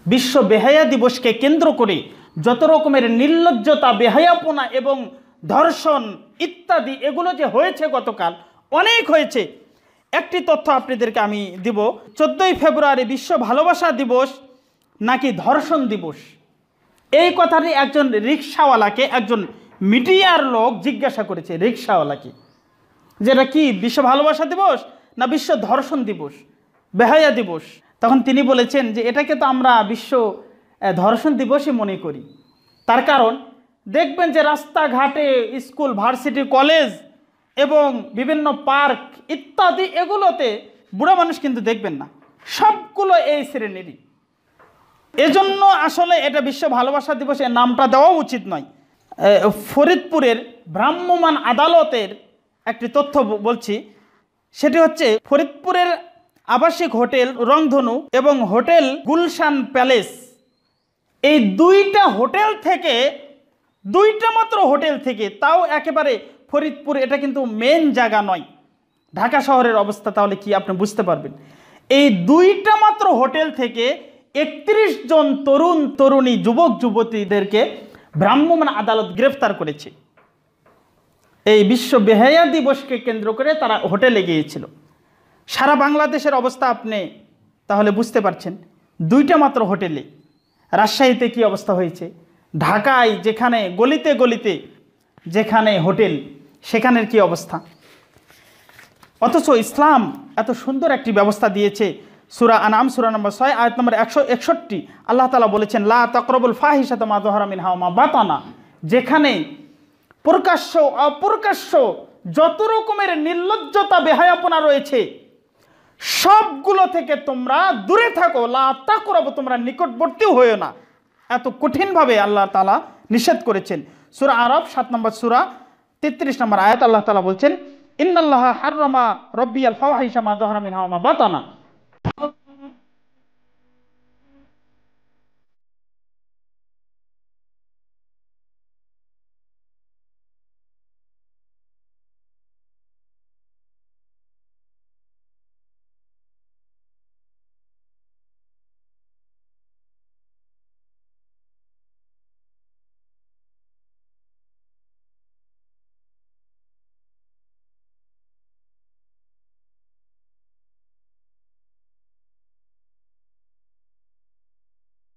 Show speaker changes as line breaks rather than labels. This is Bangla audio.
বিশ্ব বেহায়া দিবসকে কেন্দ্র করে যত রকমের নির্লজ্জতা, বেহায়াপনা এবং ধর্ষণ ইত্যাদি এগুলো যে হয়েছে গতকাল, অনেক হয়েছে। একটি তথ্য আপনাদেরকে আমি দিব। 14ই ফেব্রুয়ারি বিশ্ব ভালোবাসা দিবস নাকি ধর্ষণ দিবস, এই কথাটি একজন রিক্সাওয়ালাকে, একজন মিডিয়ার লোক জিজ্ঞাসা করেছে রিক্সাওয়ালাকে, যেটা কি বিশ্ব ভালোবাসা দিবস না বিশ্ব ধর্ষণ দিবস, বেহায়া দিবস। তখন তিনি বলেছেন যে এটাকে তো আমরা বিশ্ব ধর্ষণ দিবসই মনে করি। তার কারণ দেখবেন যে রাস্তাঘাটে, স্কুল, ভার্সিটি, কলেজ এবং বিভিন্ন পার্ক ইত্যাদি এগুলোতে বুড়া মানুষ কিন্তু দেখবেন না, সবগুলো এই শ্রেণীরই। এজন্য আসলে এটা বিশ্ব ভালোবাসা দিবস এর নামটা দেওয়া উচিত নয়। ফরিদপুরের ভ্রাম্যমাণ আদালতের একটি তথ্য বলছি, সেটি হচ্ছে ফরিদপুরের আবাসিক হোটেল রংধনু এবং হোটেল গুলশান প্যালেস, এই দুইটা মাত্র হোটেল থেকে, তাও একেবারে ফরিদপুর, এটা কিন্তু মেন জায়গা নয়। ঢাকা শহরের অবস্থা তাহলে কি আপনি বুঝতে পারবেন। এই দুইটা মাত্র হোটেল থেকে 31 জন তরুণী যুবক যুবতীদেরকে ভ্রাম্যমাণ আদালত গ্রেফতার করেছে। এই বিশ্ব বেহায়া দিবসকে কেন্দ্র করে তারা হোটেলে গিয়েছিল। সারা বাংলাদেশের অবস্থা আপনি তাহলে বুঝতে পারছেন, দুইটা মাত্র হোটেলে। রাজশাহীতে কি অবস্থা হয়েছে, ঢাকায় যেখানে গলিতে গলিতে যেখানে হোটেল, সেখানের কি অবস্থা। অথচ ইসলাম এত সুন্দর একটি ব্যবস্থা দিয়েছে। সূরা আনাম সূরা নম্বর 6 আয়াত নম্বর 161 আল্লাহ তাআলা বলেছেন, লা তাকরাবুল ফাহিশাতা মা যাহারা মিনহা ওয়া মা বাতানা, যেখানে প্রকাশ্য অপ্রকাশ্য যত রকমের নির্লজ্জতা, বেহায়াপনা রয়েছে, সবগুলো থেকে তোমরা দূরে থাকো। লা তাকরাবু, তোমরা নিকটবর্তী হইও না। এত কঠিনভাবে আল্লাহ তাআলা নিষেধ করেছেন। সূরা আরাফ 7 নম্বর সূরা 33 নম্বর আয়াত আল্লাহ তাআলা বলছেন, ইন্নাল্লাহা হাররামা রাব্বিয়াল ফাওয়াহিশা মা যাহারা মিনহা ওয়া মা বাতানা।